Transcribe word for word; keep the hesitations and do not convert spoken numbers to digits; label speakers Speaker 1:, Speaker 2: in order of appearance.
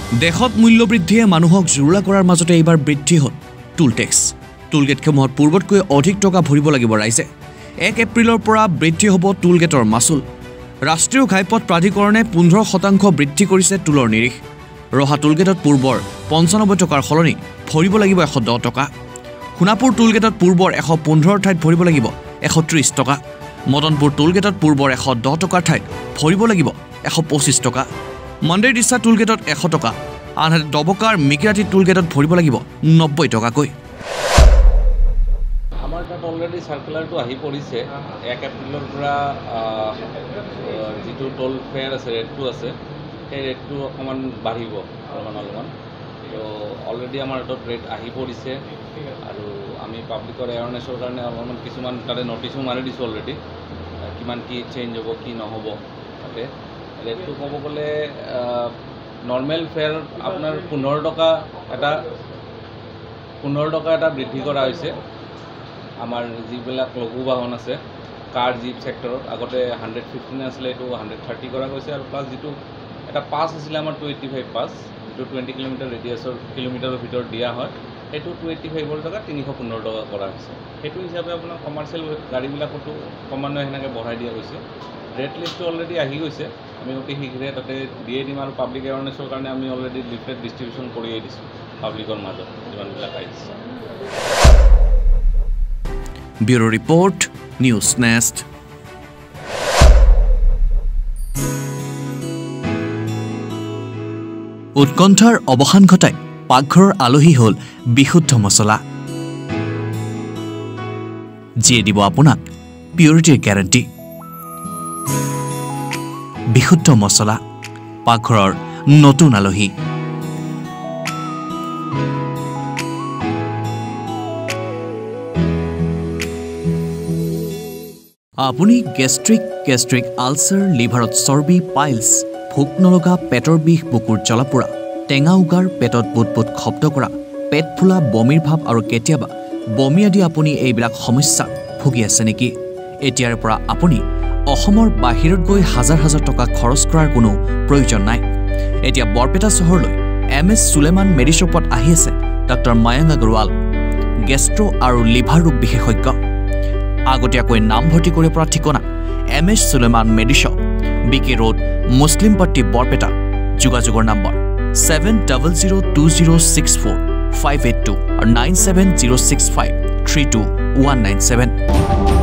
Speaker 1: দেশত মূল্যবৃদ্ধিয়ে মানুহক জুৰুলা কৰাৰ মাজতে এইবাৰ বৃদ্ধি হ'ল টুল টেক্স। টুলগেটসমূহত পূৰ্বতকৈ অধিক টকা ভৰিব লাগিব ৰাইজে। এক এপ্ৰিলৰ পৰা বৃদ্ধি হ'ব টুলগেটৰ মাচুল। ৰাষ্ট্ৰীয় ঘাইপথ প্ৰাধিকৰণে পোন্ধৰ শতাংশ বৃদ্ধি কৰিছে টুলৰ নিৰিখ। ৰহা টুলগেটত পূৰ্বৰ পঞ্চানব্বৈ টকাৰ সলনি ভৰিব লাগিব এশ দহ টকা। সোণাপুৰ টুলগেটত পূৰ্বৰ এশ পোন্ধৰ ঠাইত ভৰিব লাগিব এশ ত্ৰিছ টকা। মদনপুৰ টুলগেটত পূৰ্বৰ এশ দহ টকাৰ ঠাইত ভৰিব লাগিব এশ পঁচিছ টকা। মন্দিৰ দিছা টুলগেটত এশ টকা, আনহাতে ডবকাৰ মিকিৰাটি টুলগেটত ভৰিব লাগিব নব্বৈ টকাকৈ।
Speaker 2: আমাৰ তাত অলৰেডি চাৰ্কুলাৰটো আহি পৰিছে। এক এপ্ৰিলৰ পৰা যিটো টোল ফেয়াৰ আছে, ৰেটটো আছে, সেই ৰেটটো অকণমান বাঢ়িব অলপমান অলপমান। তো অলৰেডি আমাৰ হাতত ৰেট আহি পৰিছে আৰু আমি পাব্লিকৰ এৱাৰনেছৰ কাৰণে অলপমান কিছুমান তাতে নটিছো মাৰি দিছোঁ অলৰেডি, কিমান কি চেঞ্জ হ'ব কি নহ'ব। তাতে ৰেটটো ক'ব গ'লে নৰ্মেল ফেয়াৰ আপোনাৰ পোন্ধৰ টকা এটা পোন্ধৰ টকা এটা বৃদ্ধি কৰা হৈছে। আমাৰ যিবিলাক লঘু বাহন আছে, কাৰ জীপ ছেক্টৰত আগতে হাণ্ড্ৰেড ফিফটিন আছিলে, এইটো হাণ্ড্ৰেড থাৰ্টি কৰা গৈছে। আৰু প্লাছ যিটো এটা পাছ আছিলে আমাৰ টু এইট্টি ফাইভ পাছ, যিটো টুৱেণ্টি কিলোমিটাৰ ৰেডিয়াছৰ কিলোমিটাৰৰ ভিতৰত দিয়া হয়, সেইটো টু এইট্টি ফাইভৰ টকা তিনিশ পোন্ধৰ টকা কৰা হৈছে। সেইটো হিচাপে আপোনাৰ কমাৰ্চিয়েল গাড়ীবিলাকতো ক্ৰমান্বয়ে সেনেকৈ বঢ়াই দিয়া গৈছে। ৰেট লিষ্টটো অলৰেডি আহি গৈছে, আমি অতি শীঘ্ৰে তাতে দিয়ে দিম। আৰু পাব্লিক এৱাৰনেছৰ কাৰণে আমি অলৰেডি লিফলেট ডিষ্ট্ৰিবিউশ্যন কৰিয়ে দিছোঁ পাব্লিকৰ মাজত যিমানবিলাক আহিছে।
Speaker 1: Bureau report, news nest. উৎকণ্ঠাৰ অৱসান ঘটাই পাকঘৰৰ আলহী হ'ল বিশুদ্ধ মছলা, যিয়ে দিব আপোনাক পিউৰিটিৰ গেৰাণ্টি। বিশুদ্ধ মছলা, পাকঘৰৰ নতুন আলহী। আপুনি গেষ্ট্ৰিক গেষ্ট্ৰিক আলচাৰ, লিভাৰত চৰ্বি, পাইলছ, ভোক নলগা, পেটৰ বিষ, বুকুৰ জ্বলাপোৰা, টেঙা উগাৰ, পেটত বুট বুট শব্দ কৰা, পেট ফুলা, বমিৰ ভাৱ আৰু কেতিয়াবা বমি আদি আপুনি এইবিলাক সমস্যাত ভুগি আছে নেকি? এতিয়াৰ পৰা আপুনি অসমৰ বাহিৰত গৈ হাজাৰ হাজাৰ টকা খৰচ কৰাৰ কোনো প্ৰয়োজন নাই। এতিয়া বৰপেটা চহৰলৈ এম এছ সুলেমান মেডিশ্বপত আহি আছে ডাক্তৰ মায়াংক আগৰৱাল, গেষ্ট্ৰ' আৰু লিভাৰ ৰোগ বিশেষজ্ঞ। আগতীয়াকৈ নামভৰ্তি কৰিব পৰা ঠিকনা M S Suleman medishop, B K road, Muslimpatti, Barpeta. যোগাযোগৰ নম্বৰ seven double zero' two zero' six four five eight two আৰু nine seven zero' six five three two one nine seven.